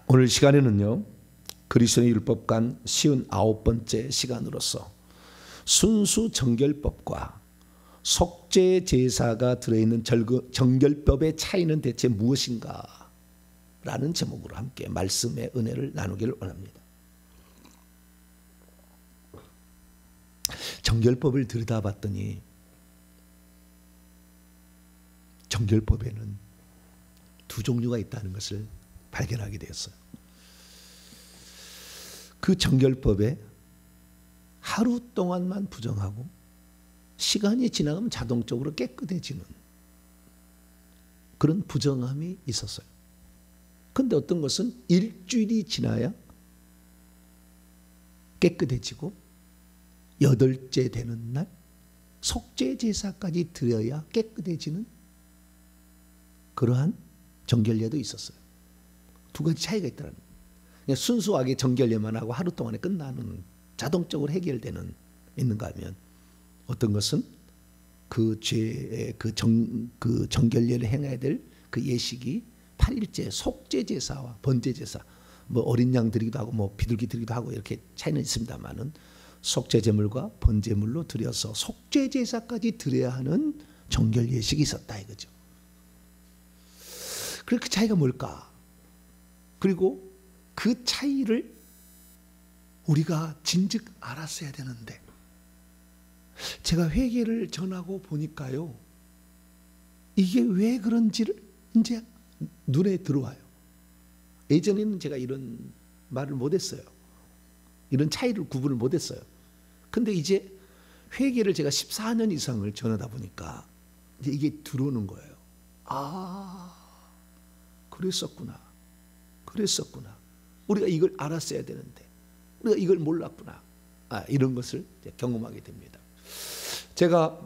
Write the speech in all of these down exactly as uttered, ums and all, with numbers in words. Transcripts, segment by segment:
오늘 시간에는요, 그리스도의 율법관 오십구 번째 시간으로서 순수 정결법과 속죄 제사가 들어있는 정결법의 차이는 대체 무엇인가 라는 제목으로 함께 말씀의 은혜를 나누기를 원합니다. 정결법을 들여다봤더니 정결법에는 두 종류가 있다는 것을 발견하게 되었어요. 그 정결법에 하루 동안만 부정하고 시간이 지나가면 자동적으로 깨끗해지는 그런 부정함이 있었어요. 그런데 어떤 것은 일주일이 지나야 깨끗해지고 여덟째 되는 날 속죄 제사까지 드려야 깨끗해지는 그러한 정결례도 있었어요. 두 가지 차이가 있더라는 거예요. 그냥 순수하게 정결례만 하고 하루 동안에 끝나는 자동적으로 해결되는 있는가 하면 어떤 것은 그 죄의 그 정 그 정결례를 행해야 될 그 예식이 팔 일째 속죄 제사와 번제 제사, 뭐 어린 양 드리기도 하고 뭐 비둘기 드리기도 하고 이렇게 차이는 있습니다만은 속죄 제물과 번제물로 드려서 속죄 제사까지 드려야 하는 정결 예식이 있었다 이거죠. 그 차이가 뭘까? 그리고 그 차이를 우리가 진즉 알았어야 되는데 제가 회개를 전하고 보니까요, 이게 왜 그런지를 이제 눈에 들어와요. 예전에는 제가 이런 말을 못했어요. 이런 차이를 구분을 못했어요. 근데 이제 회개를 제가 십사 년 이상을 전하다 보니까 이제 이게 들어오는 거예요. 아, 그랬었구나. 그랬었구나. 우리가 이걸 알았어야 되는데 우리가 이걸 몰랐구나. 아, 이런 것을 경험하게 됩니다. 제가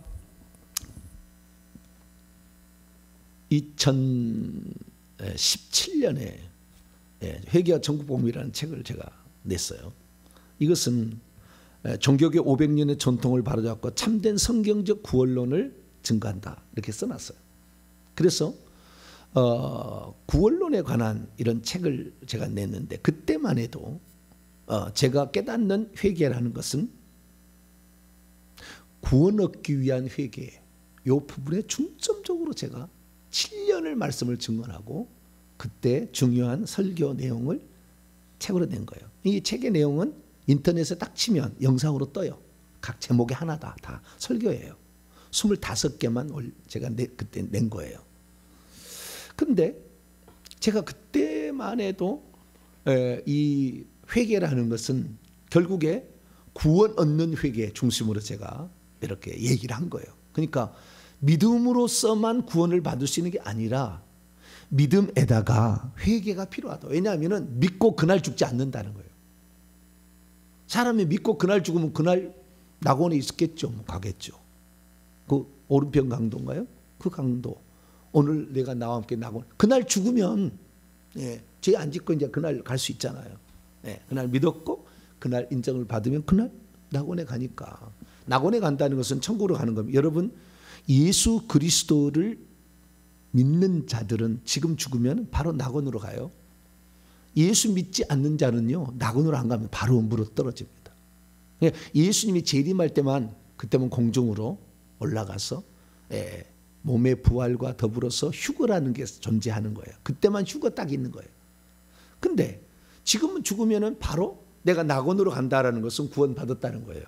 이천십칠 년에 회개와 전국복음이라는 책을 제가 냈어요. 이것은 종교계 오백 년의 전통을 바로잡고 참된 성경적 구원론을 증거한다 이렇게 써놨어요. 그래서 어, 구원론에 관한 이런 책을 제가 냈는데 그때만 해도 어, 제가 깨닫는 회개라는 것은 구원 얻기 위한 회개, 이 부분에 중점적으로 제가 칠 년을 말씀을 증언하고 그때 중요한 설교 내용을 책으로 낸 거예요. 이 책의 내용은 인터넷에 딱 치면 영상으로 떠요. 각 제목이 하나다. 다 설교예요. 스물다섯 개만 제가 내, 그때 낸 거예요. 근데 제가 그때만 해도 에, 이 회개라는 것은 결국에 구원 얻는 회개 중심으로 제가 이렇게 얘기를 한 거예요. 그러니까 믿음으로서만 구원을 받을 수 있는 게 아니라 믿음에다가 회개가 필요하다. 왜냐하면 믿고 그날 죽지 않는다는 거예요. 사람이 믿고 그날 죽으면 그날 낙원에 있겠죠. 뭐 가겠죠. 그 오른편 강도인가요? 그 강도. 오늘 내가 나와 함께 낙원. 그날 죽으면 예, 죄 안 짓고 이제 그날 갈 수 있잖아요. 예, 그날 믿었고 그날 인정을 받으면 그날 낙원에 가니까. 낙원에 간다는 것은 천국으로 가는 겁니다. 여러분, 예수 그리스도를 믿는 자들은 지금 죽으면 바로 낙원으로 가요. 예수 믿지 않는 자는요, 낙원으로 안 가면 바로 음부로 떨어집니다. 예수님이 재림할 때만 그때만 공중으로 올라가서 예, 몸의 부활과 더불어서 휴거라는 게 존재하는 거예요. 그때만 휴거 딱 있는 거예요. 근데 지금은 죽으면 바로 내가 낙원으로 간다라는 것은 구원받았다는 거예요.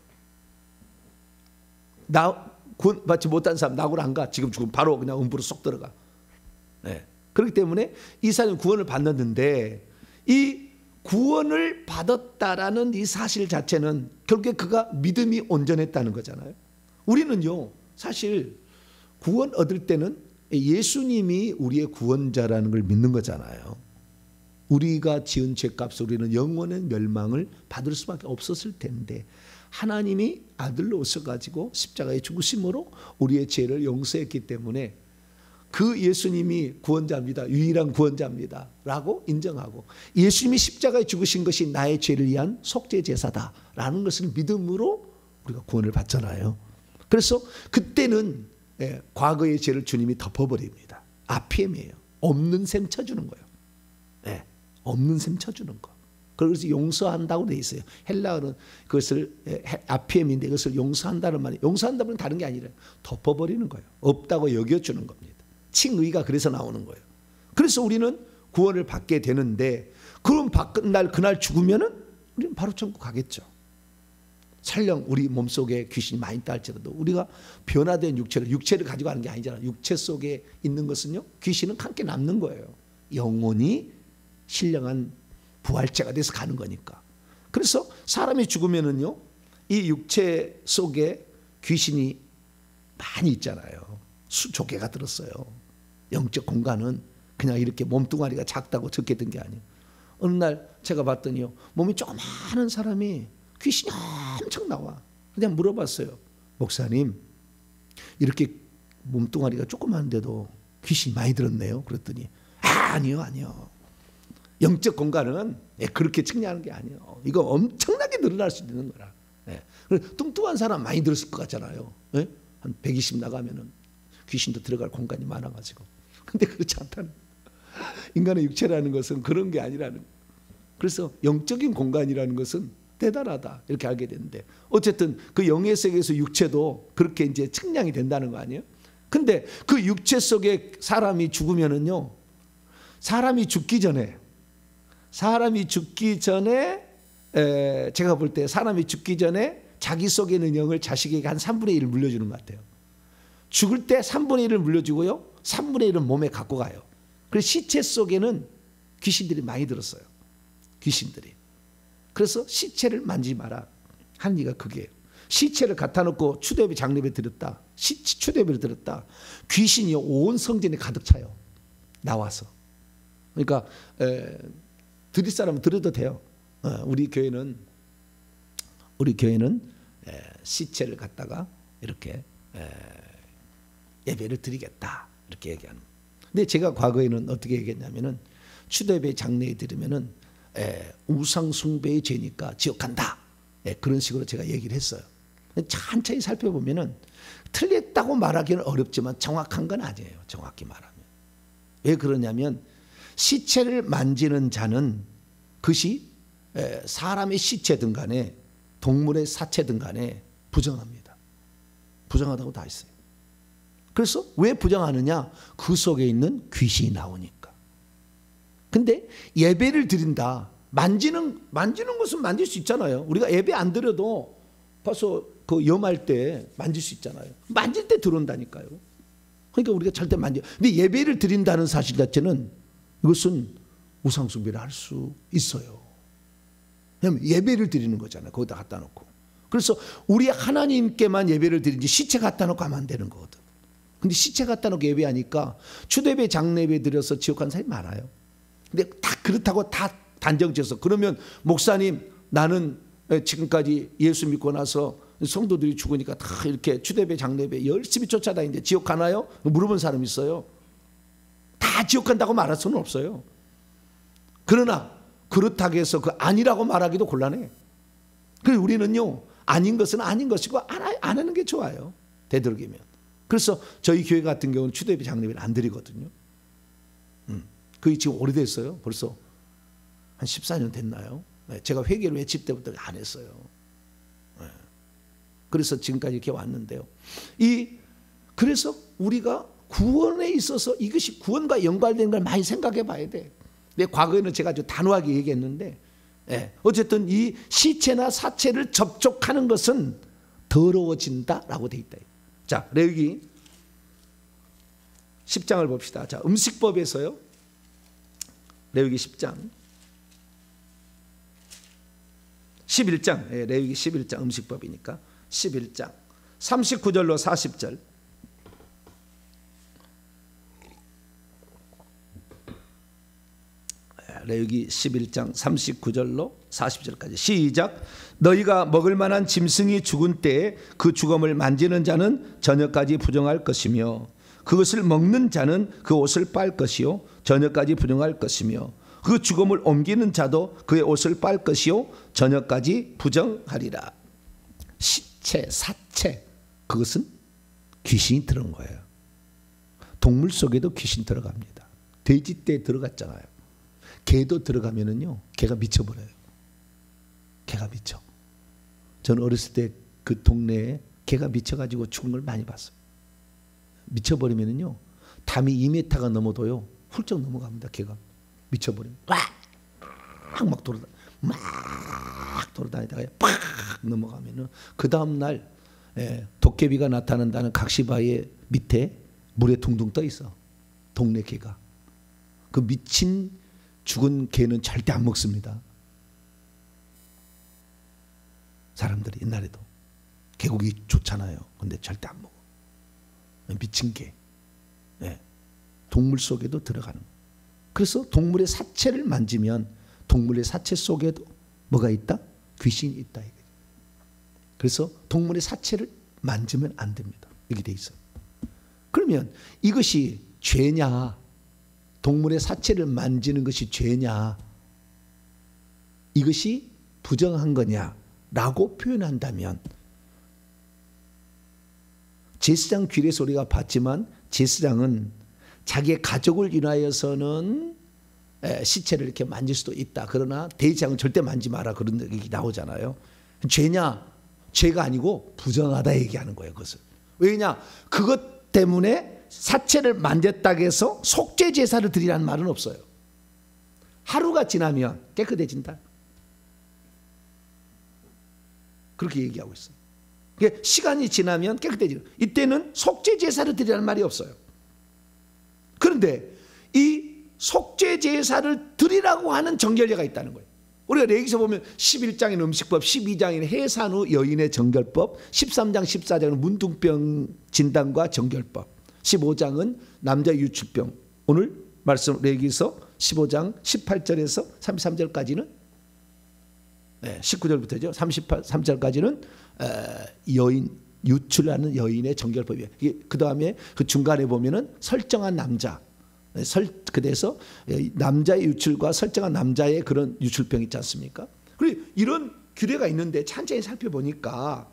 나 구원받지 못한 사람 낙원으로 안 가. 지금 죽으면 바로 그냥 음부로 쏙 들어가. 네. 그렇기 때문에 이 사람은 구원을 받았는데 이 구원을 받았다라는 이 사실 자체는 결국에 그가 믿음이 온전했다는 거잖아요. 우리는요, 사실 구원 얻을 때는 예수님이 우리의 구원자라는 걸 믿는 거잖아요. 우리가 지은 죄값을 우리는 영원의 멸망을 받을 수밖에 없었을 텐데 하나님이 아들로 오셔가지고 십자가에 죽으심으로 우리의 죄를 용서했기 때문에 그 예수님이 구원자입니다. 유일한 구원자입니다. 라고 인정하고 예수님이 십자가에 죽으신 것이 나의 죄를 위한 속죄 제사다 라는 것을 믿음으로 우리가 구원을 받잖아요. 그래서 그때는 예, 과거의 죄를 주님이 덮어버립니다. 아피엠이에요. 없는 셈 쳐주는 거예요. 예, 없는 셈 쳐주는 거. 그래서 용서한다고 돼 있어요. 헬라어는 그것을 아피엠인데 그것을 용서한다는 말이, 용서한다는 다른 게 아니라 덮어버리는 거예요. 없다고 여겨주는 겁니다. 칭의가 그래서 나오는 거예요. 그래서 우리는 구원을 받게 되는데, 그럼 받은 날 그날 죽으면은 우리는 바로 천국 가겠죠. 설령 우리 몸속에 귀신이 많이 있다 할지라도 우리가 변화된 육체를 육체를 가지고 가는 게 아니잖아요. 육체 속에 있는 것은요, 귀신은 함께 남는 거예요. 영혼이 신령한 부활체가 돼서 가는 거니까. 그래서 사람이 죽으면은요, 이 육체 속에 귀신이 많이 있잖아요. 수조 개가 들었어요. 영적 공간은 그냥 이렇게 몸뚱아리가 작다고 적게 든 게 아니에요. 어느 날 제가 봤더니요, 몸이 조그마한 사람이 귀신이 엄청 나와. 그냥 물어봤어요. 목사님, 이렇게 몸뚱아리가 조그만데도 귀신이 많이 들었네요. 그랬더니 아, 아니요 아니요. 영적 공간은 그렇게 측량하는 게 아니에요. 이거 엄청나게 늘어날 수 있는 거라. 뚱뚱한 사람 많이 들었을 것 같잖아요. 한 백이십 나가면은 귀신도 들어갈 공간이 많아가지고. 근데 그렇지 않다는. 인간의 육체라는 것은 그런 게 아니라는. 그래서 영적인 공간이라는 것은 대단하다 이렇게 알게 되는데, 어쨌든 그 영의 세계에서 육체도 그렇게 이제 측량이 된다는 거 아니에요? 근데 그 육체 속에 사람이 죽으면은요, 사람이 죽기 전에 사람이 죽기 전에 에, 제가 볼 때 사람이 죽기 전에 자기 속에 있는 영을 자식에게 한 삼분의 일을 물려주는 것 같아요. 죽을 때 삼분의 일을 물려주고요, 삼분의 일은 몸에 갖고 가요. 그래서 시체 속에는 귀신들이 많이 들었어요. 귀신들이. 그래서 시체를 만지지 마라. 한리가 그게요. 시체를 갖다 놓고 추대비 장례에 드렸다. 시, 추대비를 드렸다. 귀신이 온 성전에 가득 차요. 나와서. 그러니까 에, 드릴 사람은 드려도 돼요. 어, 우리 교회는 우리 교회는 에, 시체를 갖다가 이렇게 에, 예배를 드리겠다 이렇게 얘기하는. 근데 제가 과거에는 어떻게 얘기했냐면은 추대비 장례에 드리면은 에, 우상 숭배의 죄니까 지옥간다. 에, 그런 식으로 제가 얘기를 했어요. 천천히 살펴보면은 틀렸다고 말하기는 어렵지만 정확한 건 아니에요. 정확히 말하면. 왜 그러냐면 시체를 만지는 자는 그것이 에, 사람의 시체든 간에 동물의 사체든 간에 부정합니다. 부정하다고 다 했어요. 그래서 왜 부정하느냐? 그 속에 있는 귀신이 나오니까. 근데 예배를 드린다. 만지는 만지는 것은 만질 수 있잖아요. 우리가 예배 안 드려도 가서 그 염할 때 만질 수 있잖아요. 만질 때 들어온다니까요. 그러니까 우리가 절대 만져. 근데 예배를 드린다는 사실 자체는 이것은 우상 숭배를 할 수 있어요. 왜냐하면 예배를 드리는 거잖아요. 거기다 갖다 놓고. 그래서 우리 하나님께만 예배를 드리지 시체 갖다 놓고 하면 안 되는 거거든. 근데 시체 갖다 놓고 예배하니까 추대배 장례배 드려서 지옥 간 사람이 많아요. 근데 다 그렇다고 다 단정지어서 그러면 목사님 나는 지금까지 예수 믿고 나서 성도들이 죽으니까 다 이렇게 추대배 장례배 열심히 쫓아다니는데 지옥 가나요? 물어본 사람 있어요. 다 지옥 간다고 말할 수는 없어요. 그러나 그렇다고 해서 그 아니라고 말하기도 곤란해. 그래서 우리는요, 아닌 것은 아닌 것이고 안, 안 하는 게 좋아요. 되도록이면. 그래서 저희 교회 같은 경우는 추대배 장례배를 안 드리거든요. 음, 그게 지금 오래됐어요. 벌써 한 십사 년 됐나요? 네, 제가 회개를 외칠 때부터 안 했어요. 네. 그래서 지금까지 이렇게 왔는데요. 이 그래서 우리가 구원에 있어서 이것이 구원과 연관된 걸 많이 생각해 봐야 돼. 근데 과거에는 제가 아주 단호하게 얘기했는데, 예, 어쨌든 이 시체나 사체를 접촉하는 것은 더러워진다라고 돼 있다. 자, 레위기 십 장을 봅시다. 자, 음식법에서요. 레위기 십 장. 십일 장. 예, 레위기 십일 장 음식법이니까 십일 장. 삼십구 절로 사십 절. 레위기 십일 장 삼십구 절로 사십 절까지 시작. 너희가 먹을 만한 짐승이 죽은 때에 그 죽음을 만지는 자는 저녁까지 부정할 것이며 그것을 먹는 자는 그 옷을 빨 것이요 저녁까지 부정할 것이며 그 죽음을 옮기는 자도 그의 옷을 빨 것이요 저녁까지 부정하리라. 시체, 사체, 그것은 귀신이 들어온 거예요. 동물 속에도 귀신 들어갑니다. 돼지 때 들어갔잖아요. 개도 들어가면은요, 개가 미쳐버려요. 개가 미쳐. 저는 어렸을 때 그 동네에 개가 미쳐가지고 죽은 걸 많이 봤어요. 미쳐버리면은요, 담이 이 미터가 넘어도요, 훌쩍 넘어갑니다. 개가 미쳐버리면 막 돌아다, 막 돌아다니다가 팍 넘어가면은 그 다음 날 예, 도깨비가 나타난다는 각시바위 밑에 물에 둥둥 떠 있어. 동네 개가. 그 미친 죽은 개는 절대 안 먹습니다. 사람들이 옛날에도 개고기 좋잖아요. 근데 절대 안 먹어. 미친 개. 예. 동물 속에도 들어가는 거예요. 그래서 동물의 사체를 만지면 동물의 사체 속에도 뭐가 있다? 귀신이 있다. 그래서 동물의 사체를 만지면 안 됩니다. 이렇게 돼 있어요. 그러면 이것이 죄냐? 동물의 사체를 만지는 것이 죄냐? 이것이 부정한 거냐? 라고 표현한다면 제사장 귀례 소리가 봤지만 제사장은 자기의 가족을 인하여서는 시체를 이렇게 만질 수도 있다. 그러나 대제사장은 절대 만지 마라. 그런 얘기 나오잖아요. 죄냐? 죄가 아니고 부정하다 얘기하는 거예요. 그것을. 왜냐? 그것 때문에 사체를 만졌다고 해서 속죄 제사를 드리라는 말은 없어요. 하루가 지나면 깨끗해진다. 그렇게 얘기하고 있어요. 그러니까 시간이 지나면 깨끗해지는. 이때는 속죄 제사를 드리라는 말이 없어요. 그런데 이 속죄 제사를 드리라고 하는 정결례가 있다는 거예요. 우리가 레위기서 보면 십일 장인 음식법, 십이 장인 해산 후 여인의 정결법, 십삼 장, 십사 장은 문둥병 진단과 정결법, 십오 장은 남자 유출병. 오늘 말씀 레위기서 십오 장 십팔 절에서 삼십삼 절까지는 네, 십구 절부터죠. 삼십삼 절까지는 여인 유출하는 여인의 정결법이에요. 그 다음에 그 중간에 보면은 설정한 남자, 설 그래서 남자의 유출과 설정한 남자의 그런 유출병 있지 않습니까? 그리고 이런 규례가 있는데 찬찬히 살펴보니까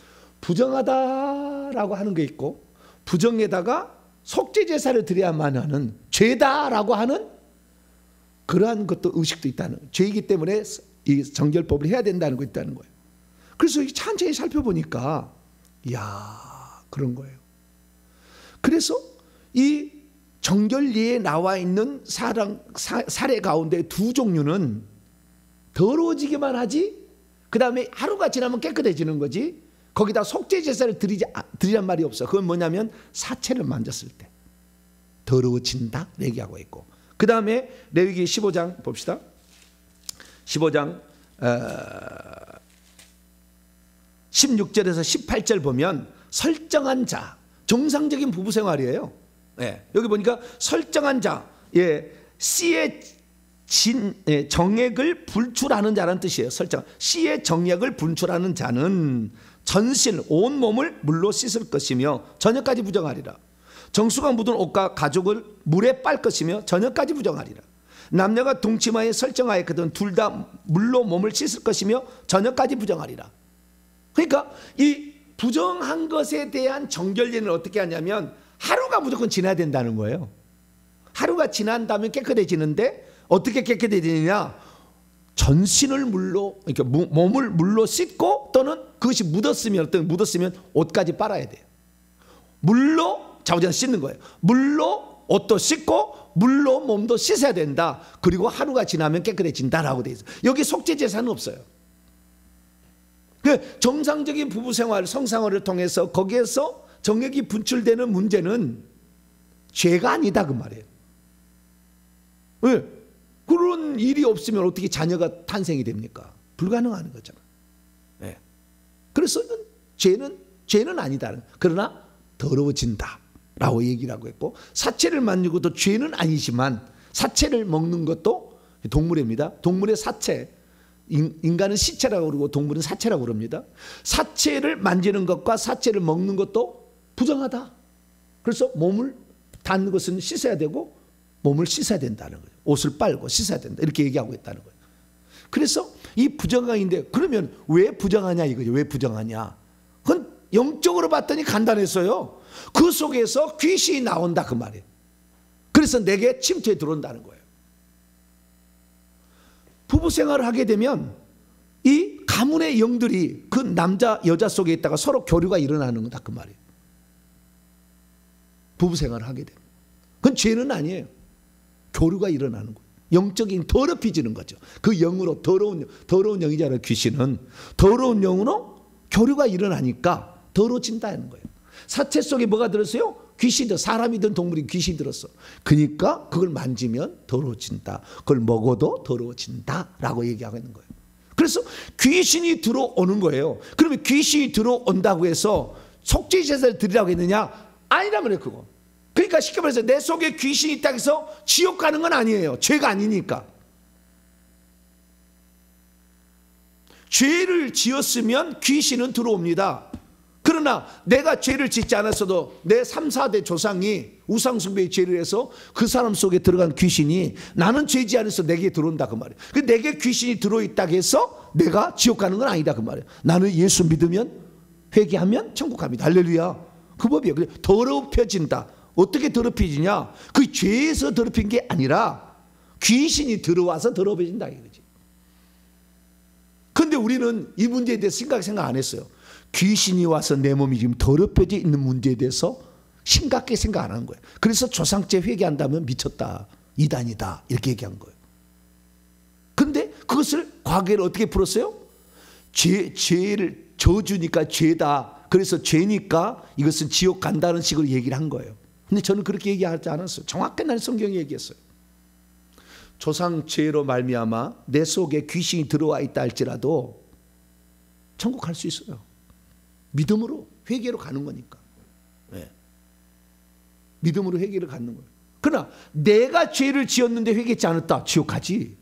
부정하다라고 하는 게 있고 부정에다가 속죄 제사를 드려야만 하는 죄다라고 하는 그러한 것도 의식도 있다는 죄이기 때문에 이 정결법을 해야 된다는 거 있다는 거예요. 그래서 찬찬히 살펴보니까 이야 그런 거예요. 그래서 이 정결례에 나와 있는 사랑, 사, 사례 가운데 두 종류는 더러워지기만 하지 그 다음에 하루가 지나면 깨끗해지는 거지 거기다 속죄 제사를 드리지, 드리란 말이 없어. 그건 뭐냐면 사체를 만졌을 때 더러워진다 얘기하고 있고 그 다음에 레위기 십오 장 봅시다. 십오 장 어, 십육 절에서 십팔 절 보면 설정한 자 정상적인 부부 생활이에요. 예, 여기 보니까 설정한 자, 예, 씨의 진, 예, 정액을 분출하는 자라는 뜻이에요. 설정. 씨의 정액을 분출하는 자는 전신 온 몸을 물로 씻을 것이며 저녁까지 부정하리라. 정수가 묻은 옷과 가죽을 물에 빨 것이며 저녁까지 부정하리라. 남녀가 동치마에 설정하였거든 둘 다 물로 몸을 씻을 것이며 저녁까지 부정하리라. 그러니까 이 부정한 것에 대한 정결례는 어떻게 하냐면 하루가 무조건 지나야 된다는 거예요. 하루가 지난 다음에 깨끗해지는데 어떻게 깨끗해지느냐? 전신을 물로 그러니까 몸을 물로 씻고 또는 그것이 묻었으면 어떤 묻었으면 옷까지 빨아야 돼요. 물로 자우지간 씻는 거예요. 물로 옷도 씻고 물로 몸도 씻어야 된다. 그리고 하루가 지나면 깨끗해진다라고 돼 있어요. 여기 속죄 제사는 없어요. 그 정상적인 부부 생활, 성생활을 통해서 거기에서 정액이 분출되는 문제는 죄가 아니다 그 말이에요. 왜? 그런 일이 없으면 어떻게 자녀가 탄생이 됩니까? 불가능한 거잖아. 네. 그래서 죄는 죄는 아니다. 그러나 더러워진다라고 얘기를 하고 있고 사체를 만지는 것도 죄는 아니지만 사체를 먹는 것도 동물입니다. 동물의 사체. 인간은 시체라고 그러고 동물은 사체라고 그럽니다. 사체를 만지는 것과 사체를 먹는 것도 부정하다. 그래서 몸을 닿는 것은 씻어야 되고 몸을 씻어야 된다는 거예요. 옷을 빨고 씻어야 된다. 이렇게 얘기하고 있다는 거예요. 그래서 이 부정한인데 그러면 왜 부정하냐 이거죠. 왜 부정하냐. 그건 영적으로 봤더니 간단했어요. 그 속에서 귀신이 나온다 그 말이에요. 그래서 내게 침투해 들어온다는 거예요. 부부 생활을 하게 되면 이 가문의 영들이 그 남자 여자 속에 있다가 서로 교류가 일어나는 거다 그 말이에요. 부부 생활을 하게 되면 그건 죄는 아니에요. 교류가 일어나는 거예요. 영적인 더럽혀지는 거죠. 그 영으로 더러운 더러운 영이잖아요. 귀신은 더러운 영으로 교류가 일어나니까 더러워진다는 거예요. 사체 속에 뭐가 들었어요? 귀신이, 사람이든 동물이 귀신이 들었어. 그러니까 그걸 만지면 더러워진다. 그걸 먹어도 더러워진다라고 얘기하고 있는 거예요. 그래서 귀신이 들어오는 거예요. 그러면 귀신이 들어온다고 해서 속죄 제사를 드리라고 했느냐? 아니란 말이에요. 그거. 그러니까 쉽게 말해서 내 속에 귀신이 있다고 해서 지옥 가는 건 아니에요. 죄가 아니니까. 죄를 지었으면 귀신은 들어옵니다. 그러나 내가 죄를 짓지 않았어도 내 삼, 사 대 조상이 우상숭배의 죄를 해서 그 사람 속에 들어간 귀신이 나는 죄지 않아서 내게 들어온다 그 말이에요. 그 내게 귀신이 들어있다고 해서 내가 지옥 가는 건 아니다 그 말이에요. 나는 예수 믿으면 회개하면 천국 갑니다. 할렐루야. 그 법이에요. 더럽혀진다. 어떻게 더럽혀지냐? 그 죄에서 더럽힌 게 아니라 귀신이 들어와서 더럽혀진다 이거지. 그런데 우리는 이 문제에 대해서 생각 생각 안 했어요. 귀신이 와서 내 몸이 지금 더럽혀져 있는 문제에 대해서 심각하게 생각 안 하는 거예요. 그래서 조상죄 회개한다면 미쳤다, 이단이다 이렇게 얘기한 거예요. 그런데 그것을 과거에는 어떻게 풀었어요? 죄, 죄를 저주니까 죄다. 그래서 죄니까 이것은 지옥 간다는 식으로 얘기를 한 거예요. 근데 저는 그렇게 얘기하지 않았어요. 정확히 나는 성경이 얘기했어요. 조상죄로 말미암아 내 속에 귀신이 들어와 있다 할지라도 천국 갈 수 있어요. 믿음으로 회개로 가는 거니까. 네. 믿음으로 회개를 갖는 거예요. 그러나 내가 죄를 지었는데 회개했지 않았다. 지옥 가지.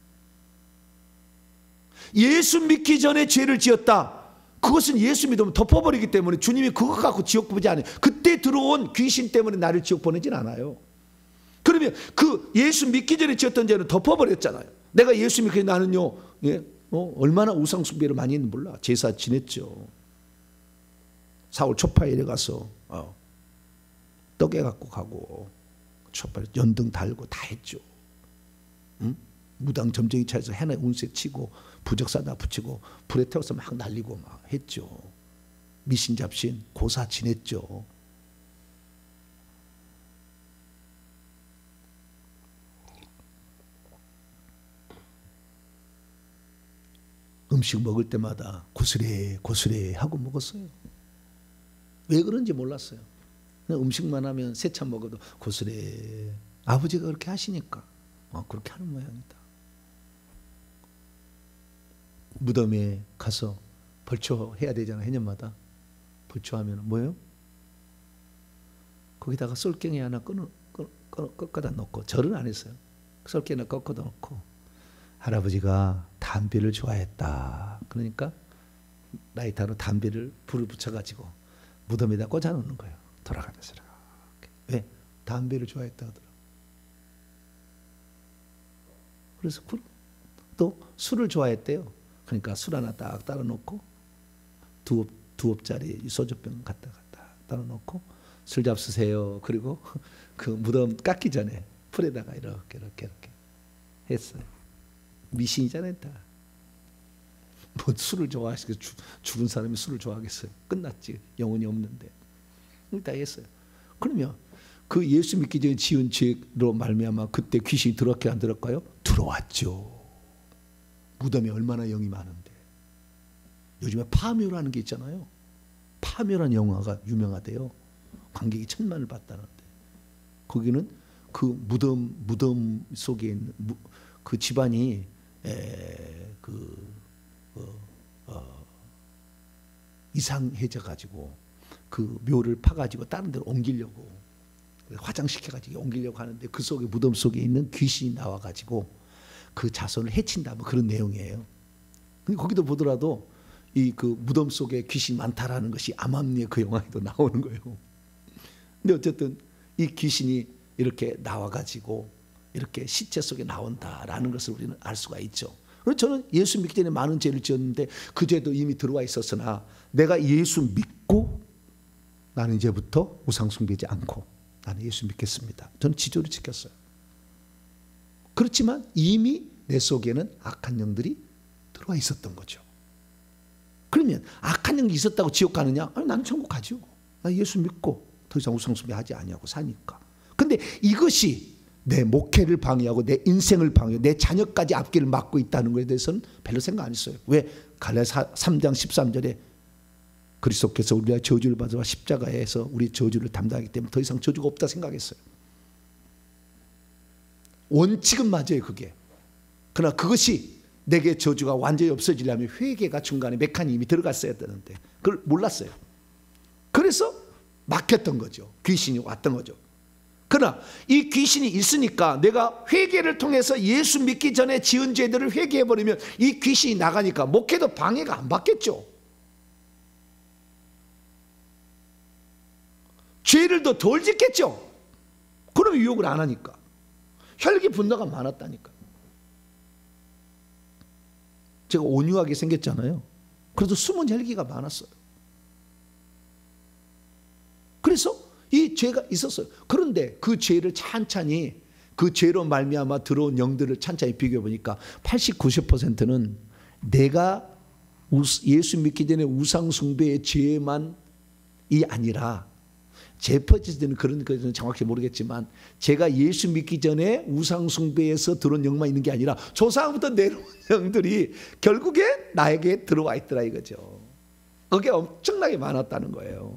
예수 믿기 전에 죄를 지었다. 그것은 예수 믿으면 덮어버리기 때문에 주님이 그거 갖고 지옥 보지 않아요. 그때 들어온 귀신 때문에 나를 지옥 보내진 않아요. 그러면 그 예수 믿기 전에 지었던 죄는 덮어버렸잖아요. 내가 예수 믿기 전에 나는요, 예? 어, 얼마나 우상 숭배를 많이 했는지 몰라. 제사 지냈죠. 사울 초파일에 가서 어, 떡에 갖고 가고 초파일 연등 달고 다 했죠. 응? 무당 점쟁이 차에서 해나 운세 치고 부적사다 붙이고 불에 태워서 막 날리고 막 했죠. 미신 잡신 고사 지냈죠. 음식 먹을 때마다 고스레 고스레 하고 먹었어요. 왜 그런지 몰랐어요. 음식만 하면 세차 먹어도 고스레. 아버지가 그렇게 하시니까 어, 그렇게 하는 모양이다. 무덤에 가서 벌초해야 되잖아요. 해년마다. 벌초하면 뭐예요? 거기다가 썰갱이 하나 끊어, 끊어, 끊어, 꺾어다 놓고, 절은 안 했어요. 썰갱이 하나 꺾어다 놓고, 할아버지가 담배를 좋아했다. 그러니까 라이터로 담배를 불을 붙여가지고 무덤에다 꽂아놓는 거예요. 돌아가면서. 왜? 담배를 좋아했다 하더라고요. 그래서 또 술을 좋아했대요. 그러니까 술 하나 딱 따라 놓고 두, 두 업짜리 소주병 갖다 갖다 따라 놓고 술 잡수세요. 그리고 그 무덤 깎기 전에 풀에다가 이렇게 이렇게 이렇게 했어요. 미신이잖아요. 다. 뭐 술을 좋아하시고 죽은 사람이 술을 좋아하겠어요. 끝났지. 영혼이 없는데. 다 했어요. 그러면 그 예수 믿기 전에 지은 죄로 말미암아 그때 귀신이 들어왔게 안 들어갈까요? 들어왔죠. 무덤에 얼마나 영이 많은데. 요즘에 파묘라는 게 있잖아요. 파묘라는 영화가 유명하대요. 관객이 천만을 봤다는데. 거기는 그 무덤 무덤 속에 있는 무, 그 집안이 에, 그 어, 어, 이상해져 가지고 그 묘를 파가지고 다른 데로 옮기려고 화장시켜가지고 옮기려고 하는데 그 속에 무덤 속에 있는 귀신이 나와가지고 그 자손을 해친다 뭐 그런 내용이에요. 근데 거기도 보더라도 이 그 무덤 속에 귀신이 많다라는 것이 암암리에 그 영화에도 나오는 거예요. 근데 어쨌든 이 귀신이 이렇게 나와가지고 이렇게 시체 속에 나온다라는 것을 우리는 알 수가 있죠. 저는 예수 믿기 전에 많은 죄를 지었는데 그 죄도 이미 들어와 있었으나 내가 예수 믿고 나는 이제부터 우상 숭배하지 않고 나는 예수 믿겠습니다. 저는 지조를 지켰어요. 그렇지만 이미 내 속에는 악한 영들이 들어와 있었던 거죠. 그러면 악한 영이 있었다고 지옥 가느냐? 아니, 나는 천국 가죠. 나 예수 믿고 더 이상 우상숭배하지 아니하고 사니까. 근데 이것이 내 목회를 방해하고 내 인생을 방해하고 내 자녀까지 앞길을 막고 있다는 것에 대해서는 별로 생각 안 했어요. 왜? 갈라디아 삼 장 십삼 절에 그리스도께서 우리가 저주를 받아 십자가에서 우리 저주를 담당하기 때문에 더 이상 저주가 없다 생각했어요. 원칙은 맞아요, 그게. 그러나 그것이 내게 저주가 완전히 없어지려면 회개가 중간에 메커니즘이 들어갔어야 되는데 그걸 몰랐어요. 그래서 막혔던 거죠. 귀신이 왔던 거죠. 그러나 이 귀신이 있으니까 내가 회개를 통해서 예수 믿기 전에 지은 죄들을 회개해버리면 이 귀신이 나가니까 목회도 방해가 안 받겠죠. 죄를 더 덜 짓겠죠. 그러면 유혹을 안 하니까. 혈기 분노가 많았다니까. 제가 온유하게 생겼잖아요. 그래도 숨은 혈기가 많았어요. 그래서 이 죄가 있었어요. 그런데 그 죄를 찬찬히 그 죄로 말미암아 들어온 영들을 찬찬히 비교해 보니까 팔십, 구십 퍼센트는 내가 예수 믿기 전에 우상 숭배의 죄만이 아니라 제 퍼지는 그런 것은 정확히 모르겠지만 제가 예수 믿기 전에 우상 숭배에서 들어온 영만 있는 게 아니라 조상부터 내려온 영들이 결국에 나에게 들어와 있더라 이거죠. 그게 엄청나게 많았다는 거예요.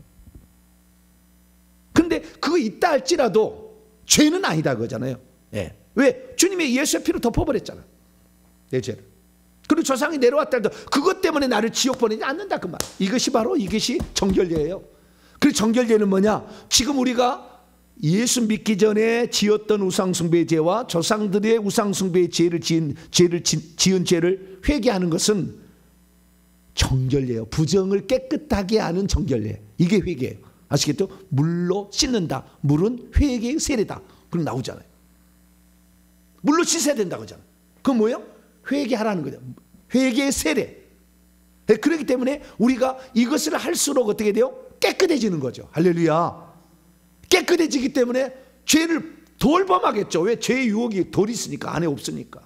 근데 그거 있다 할지라도 죄는 아니다 그거잖아요. 예. 왜? 주님의 예수의 피로 덮어버렸잖아 내 죄를. 그리고 조상이 내려왔다 해도 그것 때문에 나를 지옥 보내지 않는다 그 말. 이것이 바로 이것이 정결죄예요. 그리고 정결죄는 뭐냐? 지금 우리가 예수 믿기 전에 지었던 우상숭배의 죄와 조상들의 우상숭배의 죄를 지은 죄를 지, 지은 죄를 회개하는 것은 정결죄예요. 부정을 깨끗하게 하는 정결죄. 이게 회개예요. 아시겠죠? 물로 씻는다. 물은 회개의 세례다. 그럼 나오잖아요. 물로 씻어야 된다고 하잖아요. 그건 뭐예요? 회개하라는 거죠. 회개의 세례. 그렇기 때문에 우리가 이것을 할수록 어떻게 돼요? 깨끗해지는 거죠. 할렐루야. 깨끗해지기 때문에 죄를 덜 범하겠죠. 왜? 죄의 유혹이 덜 있으니까, 안에 없으니까.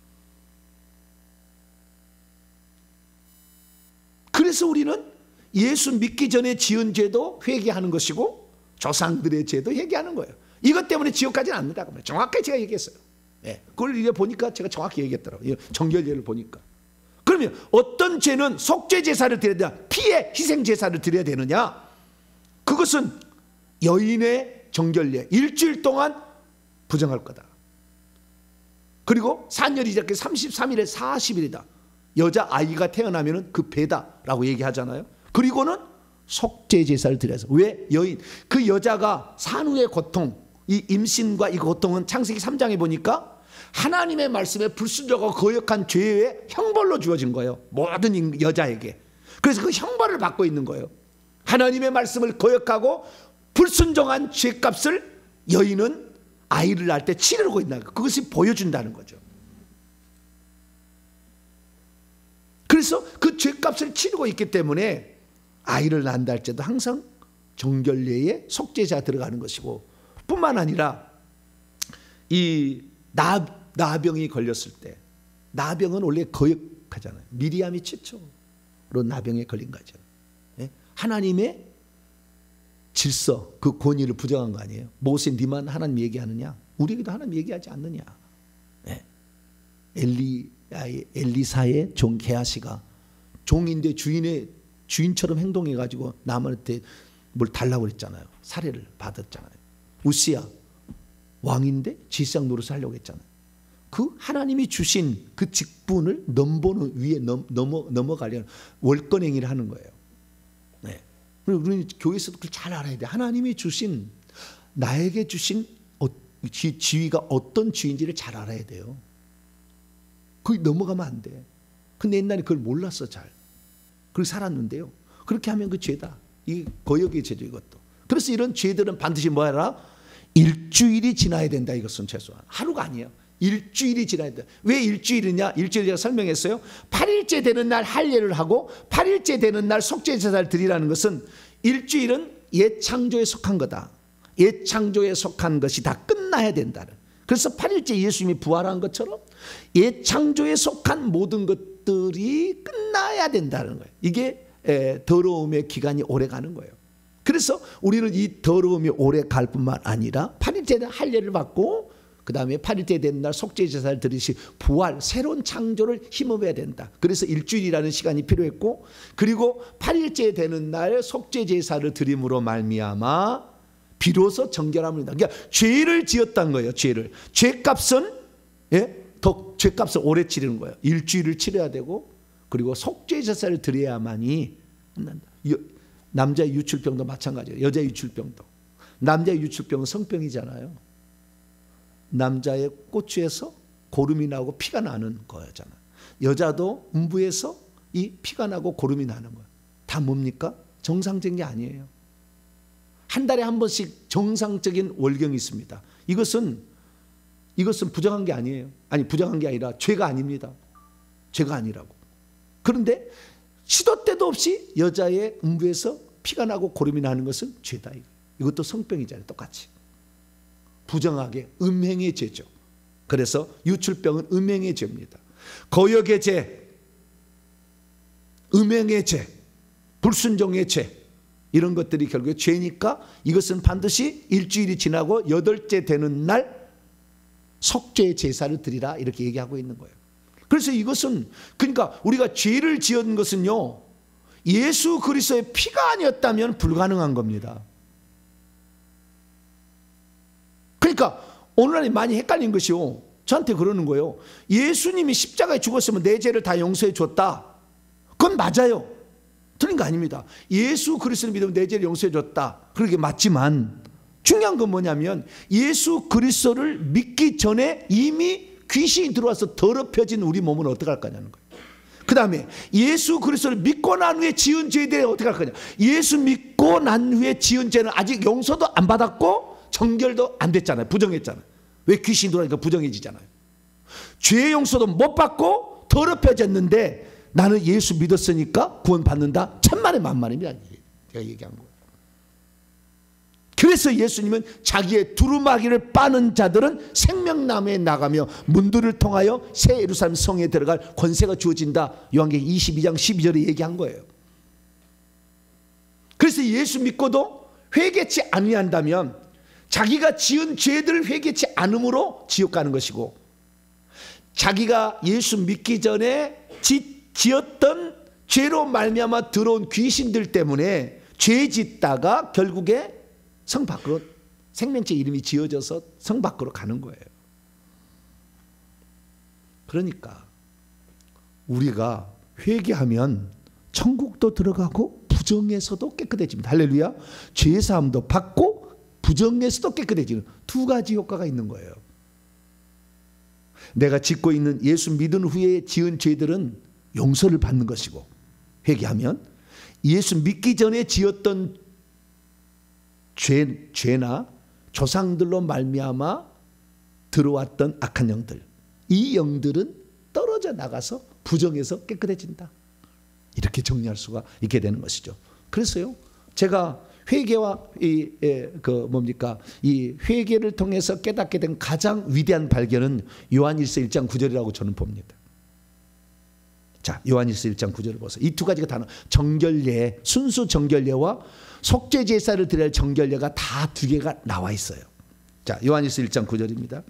그래서 우리는 예수 믿기 전에 지은 죄도 회개하는 것이고 조상들의 죄도 회개하는 거예요. 이것 때문에 지옥 가지는 않는다고 말이에요. 정확하게 제가 얘기했어요. 네. 그걸 이제 보니까 제가 정확히 얘기했더라고요. 정결죄를 보니까. 그러면 어떤 죄는 속죄 제사를 드려야 되냐, 피의 희생 제사를 드려야 되느냐? 그것은 여인의 정결례 일주일 동안 부정할 거다. 그리고 산열이 이렇게 삼십삼 일에 사십 일이다. 여자 아이가 태어나면 그 배다라고 얘기하잖아요. 그리고는 속죄 제사를 드려서. 왜? 여인, 그 여자가 산후의 고통, 이 임신과 이 고통은 창세기 삼 장에 보니까 하나님의 말씀에 불순종하고 거역한 죄의 형벌로 주어진 거예요. 모든 여자에게. 그래서 그 형벌을 받고 있는 거예요. 하나님의 말씀을 거역하고 불순종한 죄값을 여인은 아이를 낳을 때 치르고 있는 거예요. 그것이 보여준다는 거죠. 그래서 그 죄값을 치르고 있기 때문에 아이를 낳는다 할 때도 항상 정결례에 속죄제가 들어가는 것이고, 뿐만 아니라 이 나, 나병이 걸렸을 때, 나병은 원래 거역하잖아요. 미리암이 최초로 나병에 걸린 거죠. 예? 하나님의 질서, 그 권위를 부정한 거 아니에요. 모세 니만 하나님 얘기하느냐? 우리에게도 하나님 얘기하지 않느냐? 예? 엘리, 엘리사의 종 게하시가 종인데 주인의 주인처럼 행동해가지고 남한테 뭘 달라고 그랬잖아요. 살해를 받았잖아요. 우시야 왕인데 지상 노릇을 하려고 했잖아요. 그 하나님이 주신 그 직분을 넘보는 위에 넘, 넘어, 넘어가려는 월권행위를 하는 거예요. 네. 우리는 교회에서도 그걸 잘 알아야 돼. 하나님이 주신, 나에게 주신 어, 지, 지위가 어떤 지위인지를 잘 알아야 돼요. 거기 넘어가면 안 돼. 근데 옛날에 그걸 몰랐어 잘. 그렇게 살았는데요. 그렇게 하면 그 죄다. 이 거역의 죄죠 이것도. 그래서 이런 죄들은 반드시 뭐하라? 일주일이 지나야 된다. 이것은 최소한. 하루가 아니에요. 일주일이 지나야 된다. 왜 일주일이냐? 일주일 제가 설명했어요. 팔 일째 되는 날 할례를 하고 팔 일째 되는 날 속죄 제사를 드리라는 것은, 일주일은 옛 창조에 속한 거다. 옛 창조에 속한 것이 다 끝나야 된다는. 그래서 팔 일째 예수님이 부활한 것처럼 옛 창조에 속한 모든 것들이 끝나야 된다는 거예요. 이게 더러움의 기간이 오래 가는 거예요. 그래서 우리는 이 더러움이 오래 갈 뿐만 아니라 팔 일째는 할례를 받고 그 다음에 팔 일째 되는 날 속죄 제사를 드리시 부활 새로운 창조를 힘입어야 된다. 그래서 일주일이라는 시간이 필요했고, 그리고 팔 일째 되는 날 속죄 제사를 드림으로 말미암아 비로소 정결함을 이룬다. 그러니까 죄를 지었다는 거예요. 죄를 죄값은 예? 더 죄값을 오래 치르는 거예요. 일주일을 치러야 되고, 그리고 속죄 제사를 드려야만이 끝난다. 남자의 유출병도 마찬가지예요. 여자의 유출병도. 남자의 유출병은 성병이잖아요. 남자의 꼬추에서 고름이 나고 피가 나는 거잖아요. 여자도 음부에서 이 피가 나고 고름이 나는 거예요. 다 뭡니까? 정상적인 게 아니에요. 한 달에 한 번씩 정상적인 월경이 있습니다. 이것은 이것은 부정한 게 아니에요. 아니, 부정한 게 아니라 죄가 아닙니다. 죄가 아니라고. 그런데 시도 때도 없이 여자의 음부에서 피가 나고 고름이 나는 것은 죄다. 이것도 성병이잖아요. 똑같이. 부정하게 음행의 죄죠. 그래서 유출병은 음행의 죄입니다. 거역의 죄, 음행의 죄, 불순종의 죄, 이런 것들이 결국에 죄니까 이것은 반드시 일주일이 지나고 여덟째 되는 날 속죄 제사를 드리라, 이렇게 얘기하고 있는 거예요. 그래서 이것은, 그러니까 우리가 죄를 지은 것은요, 예수 그리스도의 피가 아니었다면 불가능한 겁니다. 그러니까 오늘날에 많이 헷갈린 것이요, 저한테 그러는 거예요. 예수님이 십자가에 죽었으면 내 죄를 다 용서해 줬다. 그건 맞아요. 틀린 거 아닙니다. 예수 그리스도를 믿으면 내 죄를 용서해 줬다. 그러게 맞지만 중요한 건 뭐냐면 예수 그리스도를 믿기 전에 이미 귀신이 들어와서 더럽혀진 우리 몸은 어떻게 할 거냐는 거예요. 그 다음에 예수 그리스도를 믿고 난 후에 지은 죄들이 어떻게 할 거냐. 예수 믿고 난 후에 지은 죄는 아직 용서도 안 받았고 정결도 안 됐잖아요. 부정했잖아요. 왜? 귀신이 들어오니까 부정해지잖아요. 죄 용서도 못 받고 더럽혀졌는데 나는 예수 믿었으니까 구원받는다. 천만의 만만입니다. 제가 얘기한 거예요. 그래서 예수님은 자기의 두루마기를 빠는 자들은 생명나무에 나가며 문들을 통하여 새 예루살렘 성에 들어갈 권세가 주어진다. 요한계시록 이십이 장 십이 절에 얘기한 거예요. 그래서 예수 믿고도 회개치 아니한다면 자기가 지은 죄들을 회개치 않음으로 지옥 가는 것이고, 자기가 예수 믿기 전에 지, 지었던 죄로 말미암아 들어온 귀신들 때문에 죄 짓다가 결국에 성 밖으로, 생명체 이름이 지어져서 성 밖으로 가는 거예요. 그러니까 우리가 회개하면 천국도 들어가고 부정에서도 깨끗해집니다. 할렐루야. 죄사함도 받고 부정에서도 깨끗해지는 두 가지 효과가 있는 거예요. 내가 짓고 있는 예수 믿은 후에 지은 죄들은 용서를 받는 것이고, 회개하면 예수 믿기 전에 지었던 죄, 죄나 조상들로 말미암아 들어왔던 악한 영들, 이 영들은 떨어져 나가서 부정에서 깨끗해진다. 이렇게 정리할 수가 있게 되는 것이죠. 그래서요, 제가 회개와 이 그 뭡니까 이 회개를 통해서 깨닫게 된 가장 위대한 발견은 요한일서 일 장 구 절이라고 저는 봅니다. 자, 요한일서 일 장 구 절을 보세요. 이 두 가지가 다 정결례, 순수 정결례와 속죄 제사를 드려야 할 정결례가 다 두 개가 나와 있어요. 자, 요한일서 일 장 구 절입니다.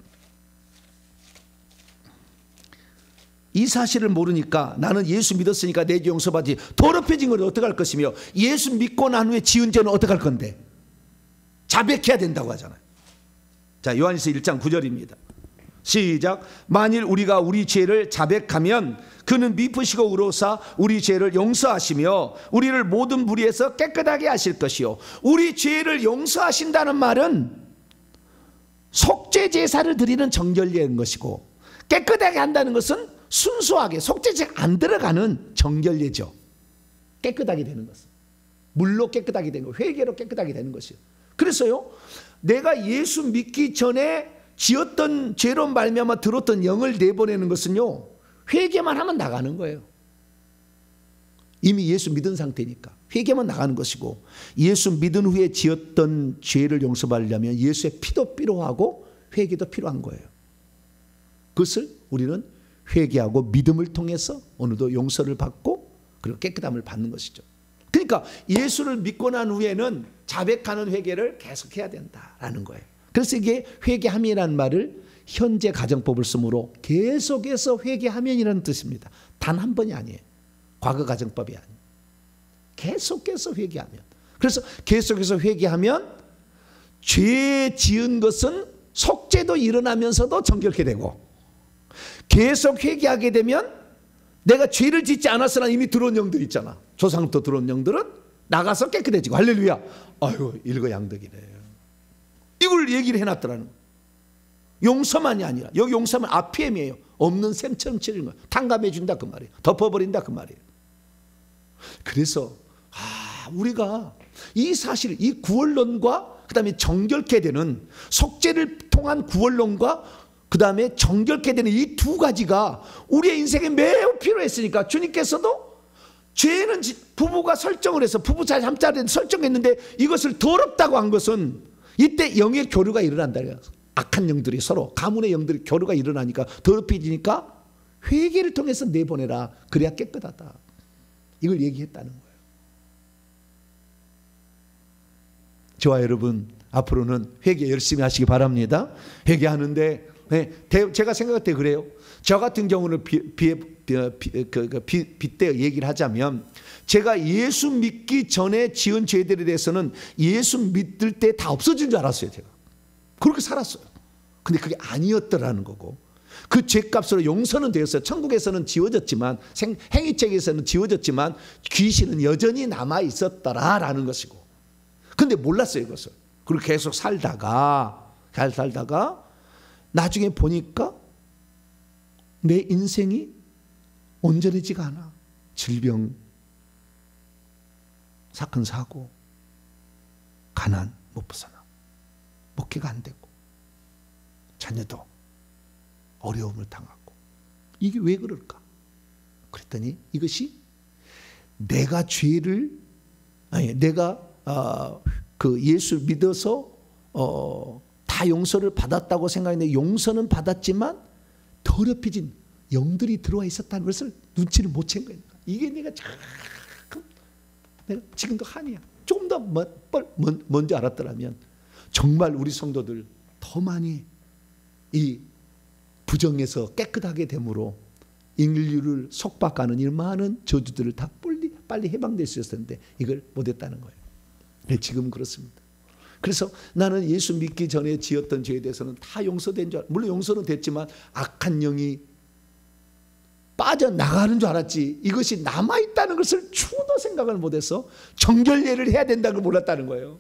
이 사실을 모르니까 나는 예수 믿었으니까 내 죄 용서받지, 더럽혀진 걸 어떻게 할 것이며 예수 믿고 난 후에 지은 죄는 어떻게 할 건데 자백해야 된다고 하잖아요. 자, 요한일서 일 장 구 절입니다. 시작. 만일 우리가 우리 죄를 자백하면 그는 미쁘시고 의로우사 우리 죄를 용서하시며 우리를 모든 불의에서 깨끗하게 하실 것이요. 우리 죄를 용서하신다는 말은 속죄 제사를 드리는 정결례인 것이고, 깨끗하게 한다는 것은 순수하게 속죄제가 안 들어가는 정결례죠. 깨끗하게 되는 것은 물로 깨끗하게 되는 거, 회개로 깨끗하게 되는 것이요. 그래서요, 내가 예수 믿기 전에 지었던 죄로 말미암아 들었던 영을 내보내는 것은요, 회개만 하면 나가는 거예요. 이미 예수 믿은 상태니까 회개만 나가는 것이고, 예수 믿은 후에 지었던 죄를 용서받으려면 예수의 피도 필요하고 회개도 필요한 거예요. 그것을 우리는 회개하고 믿음을 통해서 어느덧 용서를 받고 그리고 깨끗함을 받는 것이죠. 그러니까 예수를 믿고 난 후에는 자백하는 회개를 계속해야 된다라는 거예요. 그래서 이게 회개함이라는 말을 현재 가정법을 쓰므로 계속해서 회개하면이라는 뜻입니다. 단 한 번이 아니에요. 과거 가정법이 아니에요. 계속해서 회개하면. 그래서 계속해서 회개하면 죄 지은 것은 속죄도 일어나면서도 정결케 되고, 계속 회개하게 되면 내가 죄를 짓지 않았으나 이미 들어온 영들 있잖아. 조상부터 들어온 영들은 나가서 깨끗해지고. 할렐루야. 아유, 일거양득이네요. 이걸 얘기를 해놨더라는 거예요. 용서만이 아니라, 여기 용서만 아피엠이에요. 없는 셈처럼 치는 거예요. 탕감해 준다 그 말이에요. 덮어버린다 그 말이에요. 그래서 아, 우리가 이 사실, 이 구원론과 그 다음에 정결케 되는, 속죄를 통한 구원론과 그 다음에 정결케 되는 이 두 가지가 우리의 인생에 매우 필요했으니까 주님께서도 죄는 부부가 설정을 해서 부부 사이 잠자리에 설정했는데 이것을 더럽다고 한 것은 이때 영의 교류가 일어난다. 악한 영들이 서로, 가문의 영들이 교류가 일어나니까 더럽혀지니까 회개를 통해서 내보내라. 그래야 깨끗하다. 이걸 얘기했다는 거예요. 저와 여러분 앞으로는 회개 열심히 하시기 바랍니다. 회개하는데 네, 제가 생각할 때 그래요. 저 같은 경우는 비, 비, 비, 그, 그, 비, 빗대 얘기를 하자면, 제가 예수 믿기 전에 지은 죄들에 대해서는 예수 믿을 때 다 없어진 줄 알았어요. 제가 그렇게 살았어요. 근데 그게 아니었더라는 거고, 그 죄값으로 용서는 되었어요. 천국에서는 지워졌지만, 생, 행위책에서는 지워졌지만 귀신은 여전히 남아 있었더라라는 것이고, 근데 몰랐어요 이것을. 그리고 계속 살다가 잘 살다가 나중에 보니까 내 인생이 온전해지가 않아. 질병, 사건 사고, 가난 못 벗어나, 목회가 안 되고, 자녀도 어려움을 당하고. 이게 왜 그럴까? 그랬더니 이것이 내가 죄를, 아니 내가 어, 그 예수 믿어서 어, 다 용서를 받았다고 생각했는데 용서는 받았지만 더럽혀진 영들이 들어와 있었다는 것을 눈치를 못 챈 거예요. 이게 내가 참, 내가 지금도 한이야. 조금 더 먼저 알았더라면 정말 우리 성도들 더 많이 이 부정에서 깨끗하게 됨으로 인류를 속박하는 이 많은 저주들을 다 빨리, 빨리 해방될 수 있었을 텐데 이걸 못했다는 거예요. 네, 지금 그렇습니다. 그래서 나는 예수 믿기 전에 지었던 죄에 대해서는 다 용서된 줄, 물론 용서는 됐지만 악한 영이 빠져나가는 줄 알았지, 이것이 남아있다는 것을 추도 생각을 못해서 정결례를 해야 된다는 걸 몰랐다는 거예요.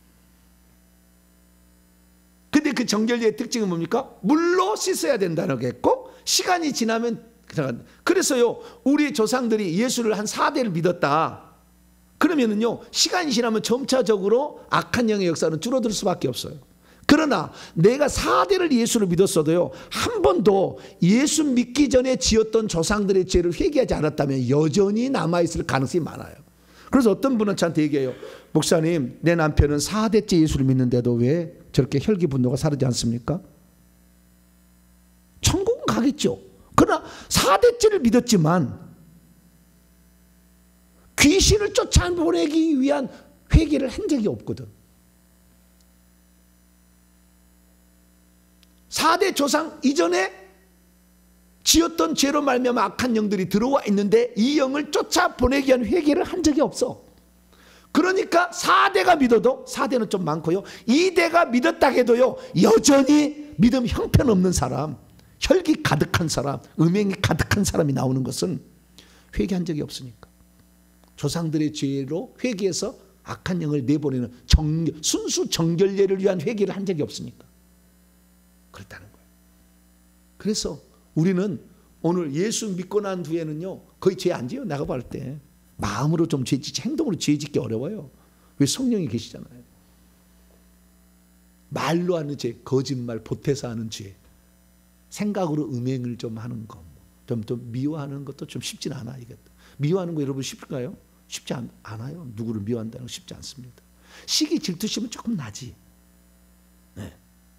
근데 그 정결례의 특징은 뭡니까? 물로 씻어야 된다는 게 있고, 시간이 지나면, 그래서요 우리 조상들이 예수를 한 사 대를 믿었다 그러면은요 시간이 지나면 점차적으로 악한 영의 역사는 줄어들 수밖에 없어요. 그러나 내가 사 대를 예수를 믿었어도요 한 번도 예수 믿기 전에 지었던 조상들의 죄를 회개하지 않았다면 여전히 남아있을 가능성이 많아요. 그래서 어떤 분은 저한테 얘기해요. 목사님, 내 남편은 사 대째 예수를 믿는데도 왜 저렇게 혈기분노가 사르지 않습니까? 천국은 가겠죠. 그러나 사 대째를 믿었지만 귀신을 쫓아보내기 위한 회개를 한 적이 없거든. 사 대 조상 이전에 지었던 죄로 말미암아 악한 영들이 들어와 있는데 이 영을 쫓아보내기 위한 회개를 한 적이 없어. 그러니까 사 대가 믿어도, 사 대는 좀 많고요, 이 대가 믿었다 해도요 여전히 믿음 형편없는 사람, 혈기 가득한 사람, 음행이 가득한 사람이 나오는 것은 회개한 적이 없으니까. 조상들의 죄로 회개해서 악한 영을 내보내는 정, 순수 정결례를 위한 회개를 한 적이 없으니까 그렇다는 거예요. 그래서 우리는 오늘 예수 믿고 난 뒤에는요 거의 죄 안 지어요. 내가 볼 때 마음으로 좀 죄 짓지 행동으로 죄 짓기 어려워요. 왜? 성령이 계시잖아요. 말로 하는 죄, 거짓말, 보태서 하는 죄, 생각으로 음행을 좀 하는 거, 좀, 좀 미워하는 것도 좀 쉽진 않아. 이게 미워하는 거 여러분 쉽을까요? 쉽지 않, 않아요. 누구를 미워한다는 거 쉽지 않습니다. 시기 질투심은 조금 나지. 네.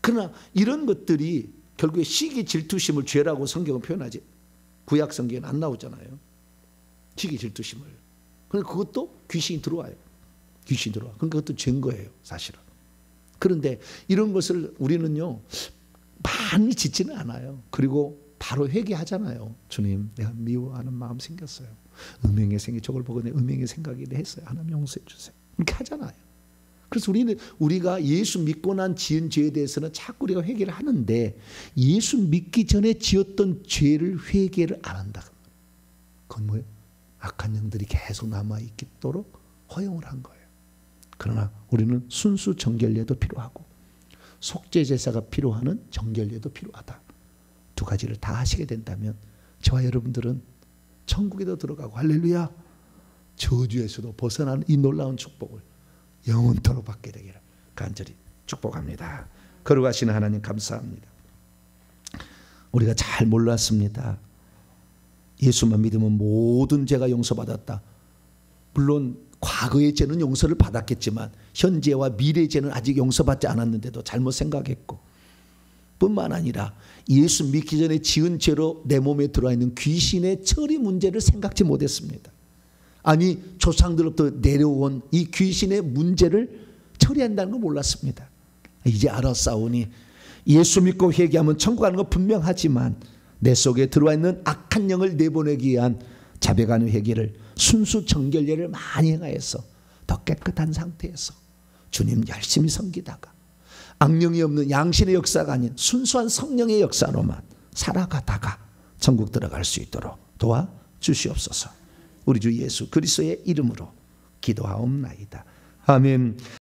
그러나 이런 것들이 결국에 시기 질투심을 죄라고 성경은 표현하지 구약 성경에는 안 나오잖아요. 시기 질투심을. 그러니까 그것도 귀신이 들어와요. 귀신이 들어와. 그러니까 그것도 죄인 거예요, 사실은. 그런데 이런 것을 우리는요 많이 짓지는 않아요. 그리고 바로 회개하잖아요. 주님, 내가 미워하는 마음 생겼어요. 음행의 생기, 저걸 보고 내 음행의 생각이 했어요. 하나님 용서해 주세요. 이렇게 하잖아요. 그래서 우리는 우리가 예수 믿고 난 지은 죄에 대해서는 자꾸 우리가 회개를 하는데 예수 믿기 전에 지었던 죄를 회개를 안 한다. 그건 뭐예요? 악한 영들이 계속 남아 있도록 허용을 한 거예요. 그러나 우리는 순수 정결례도 필요하고 속죄 제사가 필요하는 정결례도 필요하다. 두 가지를 다 하시게 된다면 저와 여러분들은 천국에도 들어가고 할렐루야 저주에서도 벗어나는 이 놀라운 축복을 영원토록 받게 되기를 간절히 축복합니다. 거룩하신 하나님 감사합니다. 우리가 잘 몰랐습니다. 예수만 믿으면 모든 죄가 용서받았다. 물론 과거의 죄는 용서를 받았겠지만 현재와 미래의 죄는 아직 용서받지 않았는데도 잘못 생각했고 뿐만 아니라 예수 믿기 전에 지은 죄로 내 몸에 들어와 있는 귀신의 처리 문제를 생각지 못했습니다. 아니 조상들로부터 내려온 이 귀신의 문제를 처리한다는 걸 몰랐습니다. 이제 알았사오니 예수 믿고 회개하면 천국 가는 건 분명하지만 내 속에 들어와 있는 악한 영을 내보내기 위한 자백하는 회개를 순수 정결례를 많이 행하여서 더 깨끗한 상태에서 주님 열심히 섬기다가 악령이 없는 양신의 역사가 아닌 순수한 성령의 역사로만 살아가다가 천국 들어갈 수 있도록 도와주시옵소서. 우리 주 예수 그리스도의 이름으로 기도하옵나이다. 아멘.